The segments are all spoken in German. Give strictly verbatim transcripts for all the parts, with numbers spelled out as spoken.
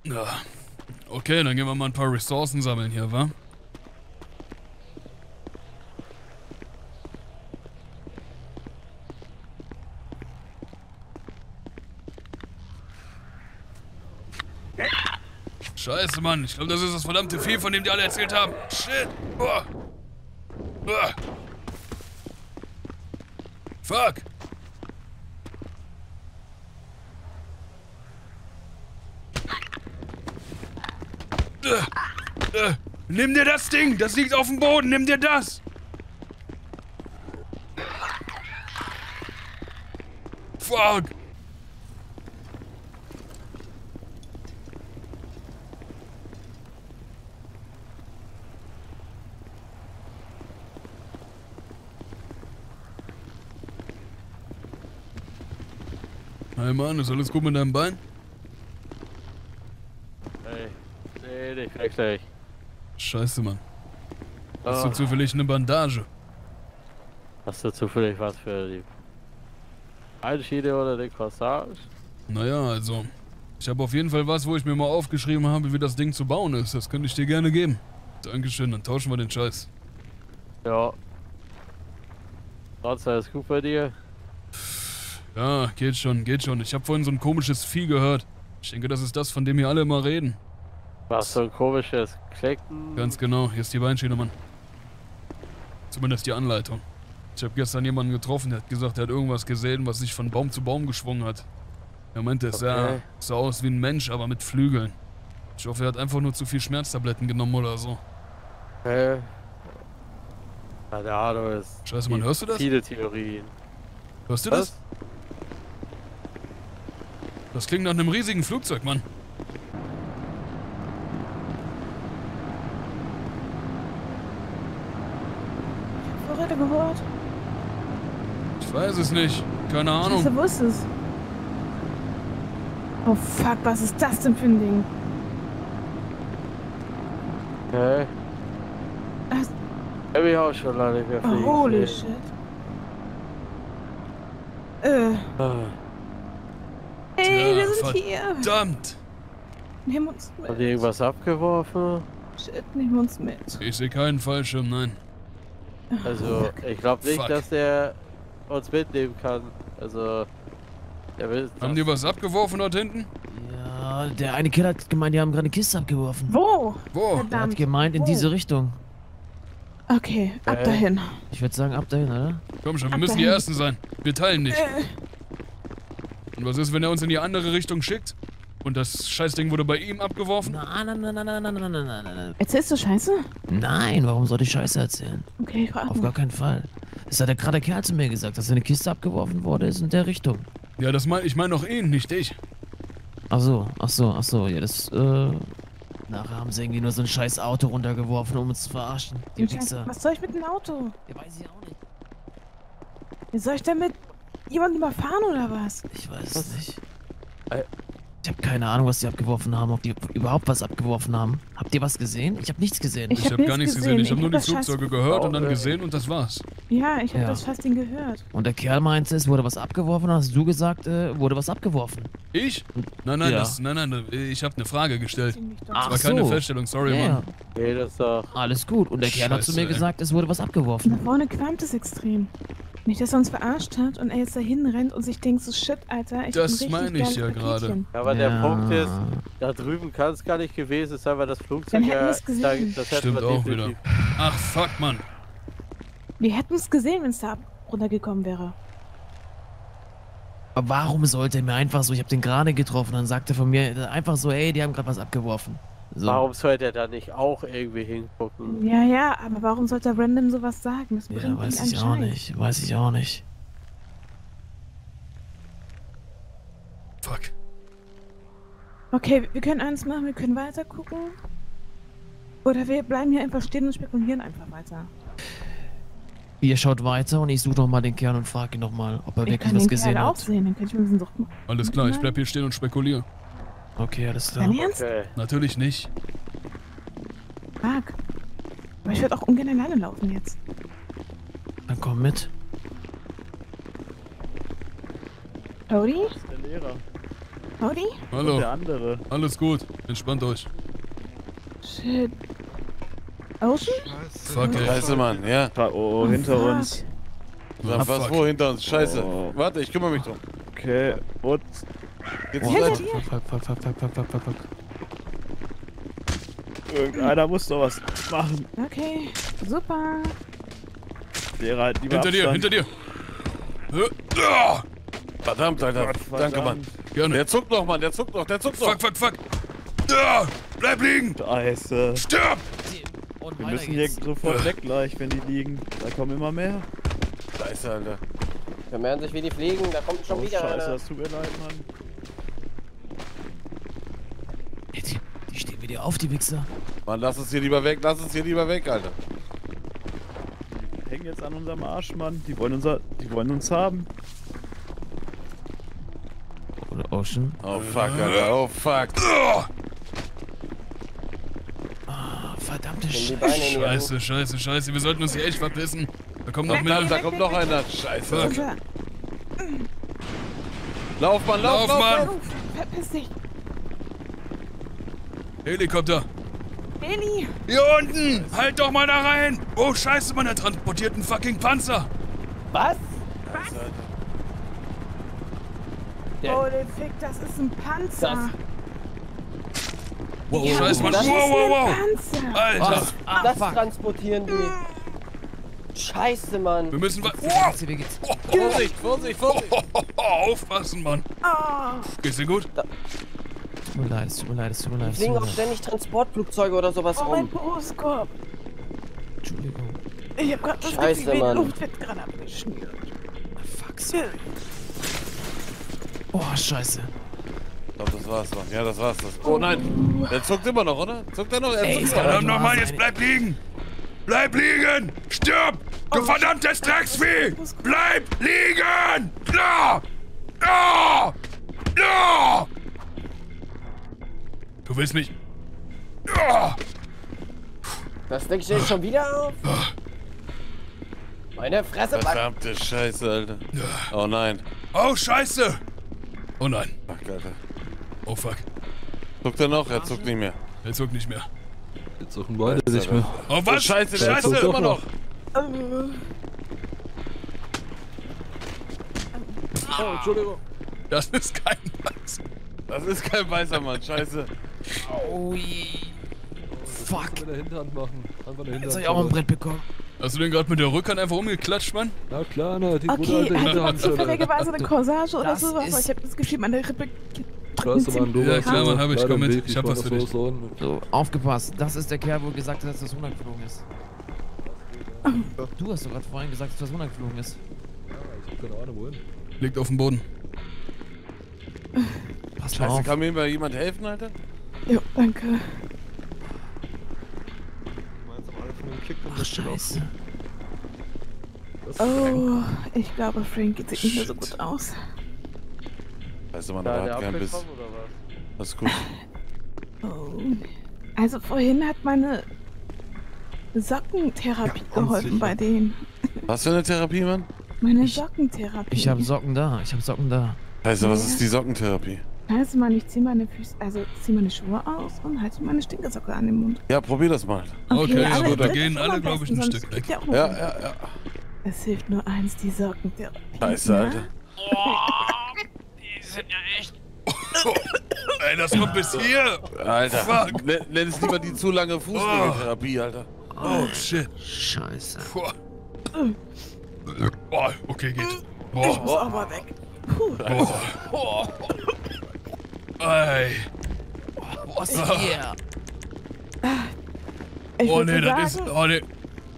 Ja. Okay, dann gehen wir mal ein paar Ressourcen sammeln hier, wa? Scheiße, Mann. Ich glaube, das ist das verdammte Vieh, von dem die alle erzählt haben. Shit. Uah. Uah. Fuck. Äh, äh, nimm dir das Ding. Das liegt auf dem Boden. Nimm dir das. Fuck. Hey Mann, ist alles gut mit deinem Bein? Hey, nee, nicht wirklich. Scheiße, Mann. Hast Oh. du zufällig eine Bandage? Hast du zufällig was für die Einschiene oder den Corsage? Naja, also, ich habe auf jeden Fall was, wo ich mir mal aufgeschrieben habe, wie das Ding zu bauen ist. Das könnte ich dir gerne geben. Dankeschön, dann tauschen wir den Scheiß. Ja. Sonst alles gut bei dir? Ja, geht schon, geht schon. Ich habe vorhin so ein komisches Vieh gehört. Ich denke, das ist das, von dem hier alle immer reden. Was so ein komisches Klicken? Ganz genau, hier ist die Beinschiene, Mann. Zumindest die Anleitung. Ich habe gestern jemanden getroffen, der hat gesagt, er hat irgendwas gesehen, was sich von Baum zu Baum geschwungen hat. Er meinte, es sah, Okay. sah aus wie ein Mensch, aber mit Flügeln. Ich hoffe, er hat einfach nur zu viel Schmerztabletten genommen oder so. Hä? Keine Ahnung, es Scheiße, Mann, hörst du das? viele Theorien. Hörst du das? Das klingt nach einem riesigen Flugzeug, Mann. Vorräte gehört? Ich weiß es nicht. Keine Ahnung. Scheiße, wo ist es? Oh fuck, was ist das denn für ein Ding? Hä? Das, Hab ich auch schon lange nicht mehr oh, fliegen holy sehen. shit. Äh, Ah. ey, Tja, wir sind hier. Verdammt! Nehmen uns mit. Hat die irgendwas abgeworfen? Shit, nehmen uns mit. Ich sehe keinen Fallschirm, nein. Also, ich glaube nicht, Fuck. dass der uns mitnehmen kann. Also, der will. Haben die was abgeworfen dort hinten? Ja, der eine Kerl hat gemeint, die haben gerade eine Kiste abgeworfen. Wo? Wo? Der hat Verdammt. gemeint, in Wo? diese Richtung. Okay, ab Äh. dahin. Ich würde sagen, ab dahin, oder? Komm schon, wir Ab müssen die dahin. Ersten sein. Wir teilen nicht. Äh, Und was ist, wenn er uns in die andere Richtung schickt? Und das Scheißding wurde bei ihm abgeworfen? Nein, nein, nein, nein, nein, nein, nein, nein, nein, nein. erzählst du Scheiße? Nein, warum soll ich Scheiße erzählen? Okay, ich frage Auf gar keinen Fall. Das hat der gerade Kerl zu mir gesagt, dass eine Kiste abgeworfen wurde, ist in der Richtung. Ja, das mein, ich meine doch ihn, nicht dich. Ach so, ach so, ach so, ja, das, äh... Nachher haben sie irgendwie nur so ein scheiß Auto runtergeworfen, um uns zu verarschen. Die Wichser. Was soll ich mit dem Auto? Ja, weiß ich auch nicht. Wie soll ich denn mit jemandem überfahren oder was? Ich weiß Was? es nicht. Äh. Ich habe keine Ahnung, was die abgeworfen haben, ob die überhaupt was abgeworfen haben. Habt ihr was gesehen? Ich habe nichts gesehen. Ich Ich hab habe gar nichts nichts gesehen. gesehen. Ich habe Ich nur hab die das Scheiß- Flugzeuge gehört und dann Oh, äh. gesehen und das war's. Ja, ich habe Ja. das fast Ding gehört. Und der Kerl meinte, es wurde was abgeworfen, hast du gesagt, äh, wurde was abgeworfen. Ich? Nein, nein, Ja. das, nein, nein, ich habe eine Frage gestellt. Ziemlich doch. Ach Das war keine so. Feststellung, sorry, Ja, Mann. Nee, das ist doch. alles gut. Und der Kerl hat zu Scheiße, mir ey. gesagt, es wurde was Da abgeworfen. vorne qualmt es extrem. Nicht, dass er uns verarscht hat und er jetzt dahin rennt und sich denkt, so shit, Alter, ich Das bin richtig meine ich geiles ja gerade. Paketchen. Aber Ja. der Punkt ist, da drüben kann es gar nicht gewesen sein, weil das Flugzeug Dann hätten ja. wir's gesehen. da- das hätten Stimmt wir auch definitiv- wieder. Ach, fuck, Mann. Wir hätten es gesehen, wenn es da ab- runtergekommen wäre. Aber warum sollte er mir einfach so, ich habe den gerade getroffen, dann sagte er von mir einfach so, ey, die haben gerade was abgeworfen. So. Warum sollte er da nicht auch irgendwie hingucken? Ja, ja, aber warum sollte er random sowas sagen? Das Ja, bringt weiß ihn ich auch anscheinend. nicht, weiß ich auch nicht. Fuck. Okay, wir können eins machen, wir können weiter gucken. Oder wir bleiben hier einfach stehen und spekulieren einfach weiter. Ihr schaut weiter und ich suche noch mal den Kerl und frage ihn noch mal, ob er Ich wirklich kann was den gesehen Kerl auch hat. sehen, dann kann ich mir diesen Sucht machen. Alles klar, ich bleib hier stehen und spekuliere. Okay, alles klar. Dein Ernst? Okay. Natürlich nicht. Fuck. Aber ich würde auch ungern alleine laufen jetzt. Dann komm mit. Cody? Das ist der Lehrer. Howdy? Und Hallo. der andere. Alles gut. Entspannt euch. Shit. Ocean? Fuck, ey. Scheiße, Mann, ja. Oh, oh, hinter fuck. uns. Sag, Ah, was, fuck. wo hinter uns? Scheiße. Oh. Warte, ich kümmere mich drum. Okay, und Geht's Hinter gleich? dir? Fuck, fuck, fuck, fuck, fuck, fuck, fuck, fuck. irgendeiner muss doch was machen. Okay, super. Wäre halt lieber Hinter dir, Abstand. hinter dir. Äh, ah, Verdammt, Alter. Gott, Danke, Mann. verdammt. Gerne. Der zuckt noch, Mann, der zuckt noch, der zuckt noch. Fuck, fuck, fuck. Ah, bleib liegen. Scheiße. Stirb. Und Wir weiter müssen hier geht's. sofort weg gleich, wenn die liegen. Da kommen immer mehr. Scheiße, Alter. Vermehren sich wie die Fliegen, da kommt schon Oh, wieder Scheiße, einer. das tut mir leid, Mann. Die, die stehen wieder auf, die Wichser. Mann, lass uns hier lieber weg, lass uns hier lieber weg, Alter. Die hängen jetzt an unserem Arsch, Mann. Die wollen, unser, die wollen uns haben. Oder Ocean. Oh fuck, Alter, oh fuck. Ah, Ah, verdammte Nimm die Scheiße. Beine in die Hand. scheiße, scheiße, scheiße. Wir sollten uns hier echt verpissen. Da kommt noch Verdammt, mehr. da kommt noch einer. Scheiße. Fuck. Unser, Lauf, Mann, lauf, Lauf, lauf. Mann. Ruf, verpiss dich. Helikopter. Eli, Hier unten. Halt doch mal da rein. Oh, scheiße, Mann. Er transportiert einen fucking Panzer. Was? Der, holy fick, das ist ein Panzer. Wow, Ja, scheiße, Mann. das Wow, ist wow, wow. Panzer. Alter. Ah, das fuck. transportieren die. Scheiße, Mann. Wir müssen... wa- Wie Wow. geht's, wie geht's? Vorsicht, Vorsicht, Vorsicht. Aufpassen, Mann. Oh, Geht's dir gut? Tut mir leid, es tut mir leid, es tut mir leid. es tut Fliegen mir auch leid. ständig Transportflugzeuge oder sowas oh mein rum. Brustkorb. Entschuldigung. Ich hab grad das Scheiße, Gefühl, die Mann. Luft wird gerade abgeschnürt. Fuck, so. Oh, scheiße. Ich glaub, das war's, Mann. Ja, das war's. Das. Oh nein. Der zuckt immer noch, oder? Zuckt er noch? Er Ey, zuckt ist noch. aber- Verdammt du nochmal, hast jetzt eine- bleib liegen! Bleib liegen! Stirb! Du verdammtes Drecksvieh! Bleib liegen! No! No! No! Du willst mich... No! Das Ding steht schon wieder auf. Meine Fresse, Mann. Verdammte Scheiße, Alter. Oh nein. Oh, scheiße! Oh nein. Fuck, Alter. Oh, fuck. Zuckt er noch? Er zuckt nicht mehr. Er zuckt nicht mehr. Jetzt suchen beide nicht mehr. Oh, Oh, was? Scheiße, der Scheiße! zuckt immer noch. Oh, Entschuldigung. Das ist kein Weiß. Das ist kein weißer Mann. Scheiße. Ui. Fuck. Mit der Hinterhand machen. Einfach eine Jetzt Hinterhand. hab ich auch mal ein Brett bekommen. Hast du den gerade mit der Rückhand einfach umgeklatscht, Mann? Na klar, ne, die gute Okay, alte hat jemand Hinterhand. zufälligerweise eine Corsage oder Das sowas? ist- Aber ich hab das Gefühl, meine Rippe Da drückt ist aber ein ziemlich Ja, Dober. klar, Mann, hab ich. Leider Komm im mit. Weg, Ich hab fahr was das für dich. Haus an. So, aufgepasst. Das ist der Kerl, wo gesagt hat, dass das runtergeflogen ist. Du hast doch gerade vorhin gesagt, dass das runtergeflogen ist. Ja, ich hab keine Ahnung, wohin. Liegt auf dem Boden. Pass mal Scheiße, auf. kann mir mal jemand helfen, Alter? Jo, danke. Ach, scheiße. Oh, ich glaube, Frank sieht nicht mehr so gut aus. Scheiße, Mann, Da aber der hat keinen Biss. abgekommen oder was? Das ist gut. Oh. Also vorhin hat meine Sockentherapie geholfen bei denen. Was für eine Therapie, Mann? Meine Sockentherapie. Ich habe Socken da, ich habe Socken da. Scheiße, was ist die Sockentherapie? Also man, ich zieh meine Füße, also zieh meine Schuhe aus und halte meine Stinkesocke an den Mund. Ja, probier das mal. Okay, ja alle gut, da dritt gehen ist alle, am glaube ich, besten, ein sonst Stück geht weg. ja auch Ja, nicht. ja, ja. Es hilft nur eins, die Sockentherapie. Scheiße, ne? Alter. Ey, das kommt bis hier! Alter. Fuck. Nenn, nenn es lieber die zu lange Fußnägeltherapie, Alter. Oh, shit. Scheiße. Boah. Boah, okay, geht. Ich Boah, muss auch mal weg. Puh. boah. Ey. Was ist hier? Ich Oh, würde nee, das ist... sagen, Oh, nee.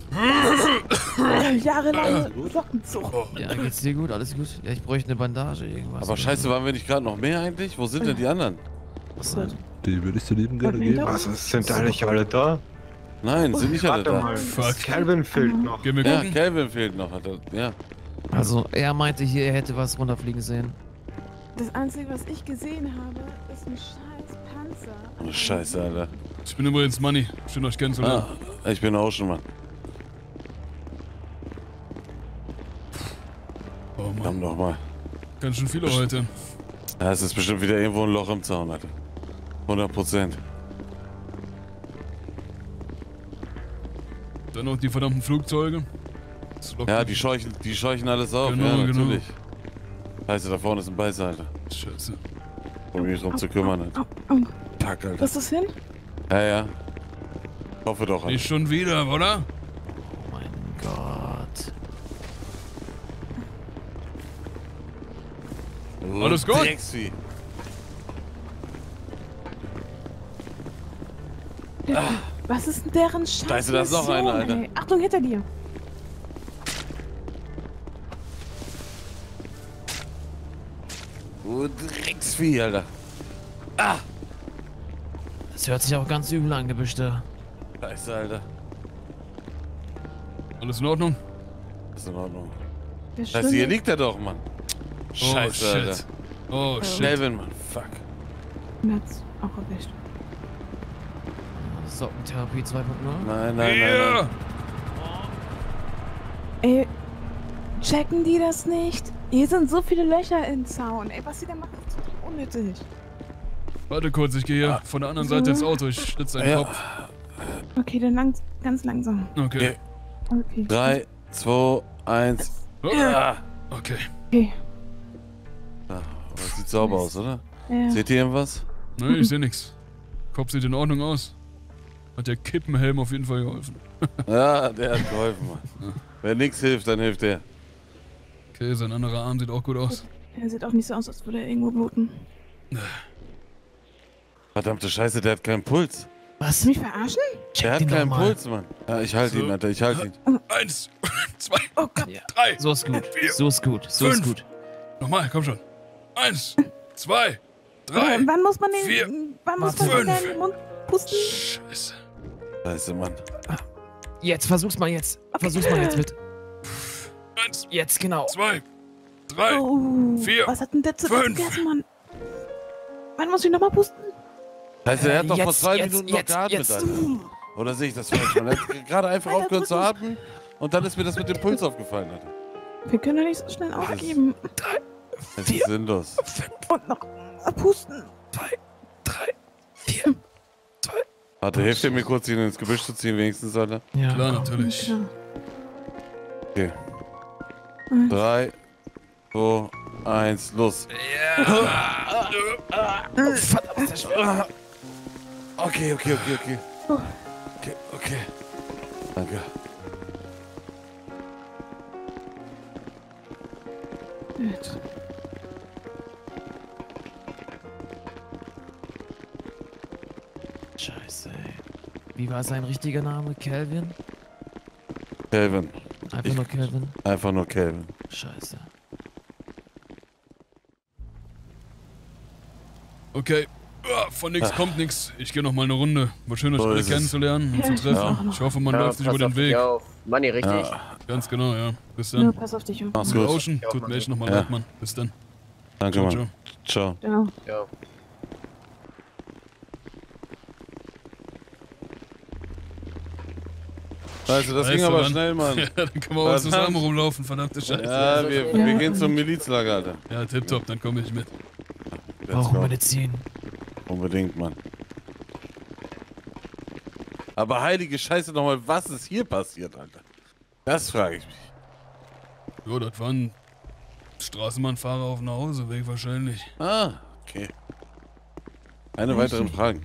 jahrelange Sockenzucht. Ja, geht's dir gut? Alles gut? Ja, ich bräuchte eine Bandage, irgendwas. Aber oder scheiße, so. waren wir nicht gerade noch mehr eigentlich? Wo sind denn die anderen? Was denn? Die würde ich dir lieben gerne Und geben. hinter Was, sind da nicht alle da? Nein, sind nicht alle Warte da. mal, Fuck. Calvin fehlt noch. Gehen wir Ja, gucken? Calvin fehlt noch. Hat er, ja. Also, er meinte hier, er hätte was runterfliegen sehen. Das Einzige, was ich gesehen habe, ist ein scheiß Panzer. Oh, scheiße, Alter. Ich bin übrigens Money. Schön, euch kennenzulernen. Ah, ich bin auch schon, Mann. Oh, Mann. Komm doch mal. Ganz schön viele heute. Ja, es ist bestimmt wieder irgendwo ein Loch im Zaun, Alter. hundert Prozent. Dann noch die verdammten Flugzeuge. Das lockt Ja, mich. die scheuchen, die scheuchen alles auf. Genau, ja, genau. natürlich. Scheiße, da vorne ist ein Beißer, Alter. Scheiße. Um mich drum zu kümmern, Alter. Oh, oh. Fuck, Alter. Was ist das hin? Ja, ja. Ich hoffe doch, Alter. Nicht schon wieder, oder? Oh mein Gott. Alles gut? Drecksvieh. Was ist denn deren Scheiß? Scheiße, da ist noch einer, Alter. Ey. Achtung, hinter dir. Du Drecksvieh, Alter. Das hört sich auch ganz übel an, Gebüsch da. Scheiße, Alter. Alles in Ordnung? Ist in Ordnung. Der Scheiße, hier Schwindel- liegt er doch, Mann. Scheiße, oh, Alter. shit. Oh, shit. Melvin, Mann. Fuck. Hat's auch erwischt. Sockentherapie zwei Punkt null. Nein, nein, nein, Hier! nein. Ey, checken die das nicht? Hier sind so viele Löcher im Zaun. Ey, was sie da machen, ist total unnötig. Warte kurz, ich gehe hier von der anderen Seite ins Auto. Ich schlitze deinen Ja. Kopf. Okay, dann lang, ganz langsam. Okay. Okay. drei, zwei, eins. Oh. Ah. Okay. Okay. Ah, das sieht sauber aus, oder? Ja. Seht ihr irgendwas? Nein, ich sehe nichts. Kopf sieht in Ordnung aus. Hat der Kippenhelm auf jeden Fall geholfen. Ja, der hat geholfen, Mann. Wenn nichts hilft, dann hilft der. Okay, sein anderer Arm sieht auch gut aus. Er sieht auch nicht so aus, als würde er irgendwo bluten. Verdammte Scheiße, der hat keinen Puls. Was? Mich verarschen? Der hat den doch keinen mal. Puls, Mann. Ja, ich halte So. ihn, Alter, ich halte ihn. Eins, zwei, Oh Gott. Ja. drei. So ist gut. Vier. So ist gut. So ist Fünf. gut. Nochmal, komm schon. Eins, zwei, drei. Äh, wann muss man den, vier, wann muss man fünf. den in den Mund pusten? Scheiße. Scheiße, Mann. Jetzt, versuch's mal jetzt. Versuch's mal jetzt mit. Eins, Jetzt, genau. zwei, drei. Oh, vier, was hat denn der zuletzt fünf. gegessen, Mann? Wann muss ich nochmal pusten? Scheiße, er hat doch vor Jetzt, zwei jetzt, Minuten noch jetzt, geatmet, jetzt. Alter. Oder sehe ich das falsch, Mann? Er hat gerade einfach Alter, aufgehört zu drücken. atmen und dann ist mir das mit dem Puls aufgefallen, Alter. Wir können doch nicht so schnell aufgeben. Das ist sinnlos. Und noch äh, pusten. Warte, hilft ihr mir kurz, ihn ins Gebüsch zu ziehen, wenigstens, Alter? Ja. Klar, natürlich. Ja. Okay. Eins. Drei, zwei, eins, los. Verdammt, ist schwer. Okay, okay, okay, okay. Oh. Okay, okay. Danke. Gut. Scheiße, ey. Wie war sein richtiger Name? Calvin? Kelvin. Einfach Ich- nur Calvin? Einfach nur Kelvin. Scheiße. Okay. Ah, von nix kommt nix. Ich gehe noch mal eine Runde. War schön, euch So alle ist es. kennenzulernen und Ja, zu ich treffen. auch noch. Ich hoffe, man Ja, läuft nicht pass über den auf dich Weg. auf. Manni, richtig. Ja, Ganz genau, ja. Bis Ja, dann. pass auf dich auf. mach's Gut. gut. Ocean, Ja, tut Mann. mir echt nochmal Ja. leid, Mann. Bis dann. Danke, Ciao, Mann. ciao. Ciao. Ja. Ja. Scheiße, das ging Scheiße, aber Mann. schnell, Mann. Ja, dann können wir auch Was zusammen dann? rumlaufen, verdammte Scheiße. Ja, wir, wir gehen zum Milizlager, Alter. Ja, tipptopp, dann komme ich mit. Let's Brauchen go. Medizin. Unbedingt, Mann. Aber heilige Scheiße nochmal, was ist hier passiert, Alter? Das frage ich mich. Jo, das waren Straßenbahnfahrer auf dem Nachhauseweg wahrscheinlich. Ah, okay. Keine weiteren Fragen.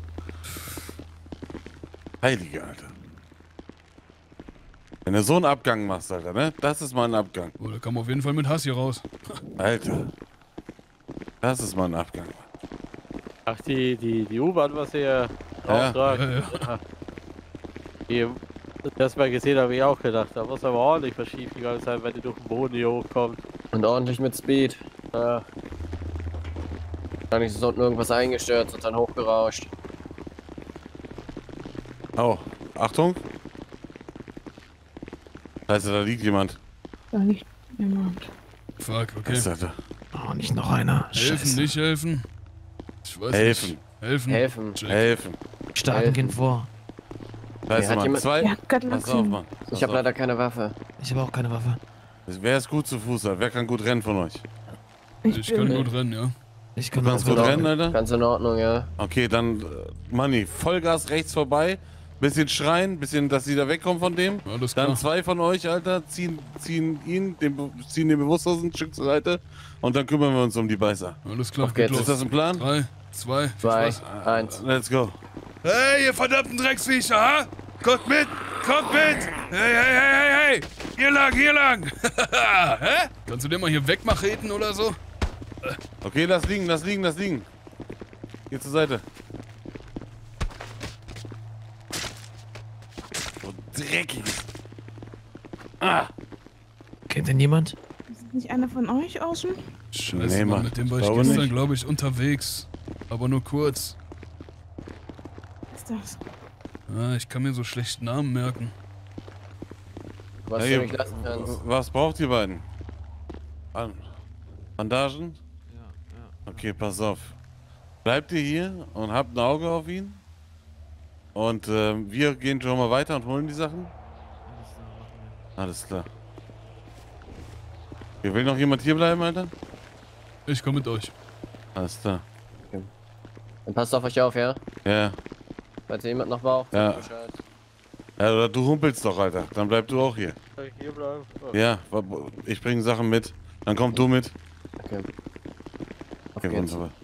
Heilige, Alter. Wenn du so einen Abgang machst, Alter, ne? Das ist mal ein Abgang. Oh, da kam auf jeden Fall mit Hass hier raus. Alter. Das ist mal ein Abgang. Ach, die, die, die U-Bahn, was ihr Ja. Ja, auftragen. ja. Die, das mal gesehen habe ich auch gedacht. Da muss aber ordentlich was schief gegangen sein, wenn die durch den Boden hier hochkommt. Und ordentlich mit Speed. Ja. Wahrscheinlich ist unten irgendwas eingestürzt und dann hochgerauscht. Oh, Achtung. Scheiße, da liegt jemand. Da liegt jemand. Fuck, okay. Was ist das da? Oh, nicht noch einer. Helfen, Scheiße. nicht helfen? Ich weiß Helfen. nicht. Helfen. Helfen. Check. Helfen. Starken Helfen. gehen vor. Scheiße, hat Mann. jemand- Zwei. Ja, Gott, Pass auf, langsam. Mann. Pass Ich habe auf. leider keine Waffe. Ich habe auch keine Waffe. Wer ist gut zu Fuß? Wer kann gut rennen von euch? Ich kann bin- gut rennen, ja. Ich kann Du das kannst gut Genau. rennen, Alter? Ganz in Ordnung, ja. Okay, dann, äh, Manni, Vollgas rechts vorbei. Bisschen schreien, bisschen, dass sie da wegkommen von dem. Alles Dann klar. zwei von euch, Alter, ziehen, ziehen ihn, den, Be- ziehen den bewusstlos ein Stück zur Seite. Und dann kümmern wir uns um die Beißer. Alles klar, Auf geht geht's. Ist los. das ein Plan? Drei, zwei, viel Zwei, Spaß. eins. Let's go. Hey, ihr verdammten Drecksviecher, ha? Kommt mit! Kommt mit! Hey, hey, hey, hey, hey! Hier lang, hier lang! Hä? Kannst du den mal hier wegmacheten oder so? Okay, lass liegen, lass liegen, lass liegen. Geh zur Seite. So dreckiges. Ah! Kennt denn jemand? Ist nicht einer von euch außen? Scheiße, Nee, Mann, Mann, mit dem war ich glaube gestern, nicht. glaube ich, unterwegs. Aber nur kurz. Was ist das? Ah, ich kann mir so schlecht Namen merken. Was Hey, du mich lassen kannst. was braucht ihr beiden? An- Bandagen? Ja, ja. Okay, pass auf. Bleibt ihr hier und habt ein Auge auf ihn. Und ähm, wir gehen schon mal weiter und holen die Sachen. Alles klar. Okay, will noch jemand hier bleiben, Alter? Ich komme mit euch. Alles klar. Dann passt auf euch auf, ja? Ja. Falls ihr jemand noch braucht, Ja. sagt Bescheid. Ja, oder du humpelst doch, Alter. Dann bleib du auch hier. Soll ich hier bleiben? Oh. Ja, ich bringe Sachen mit. Dann komm du mit. Okay. Auf Okay, geht's. wunderbar.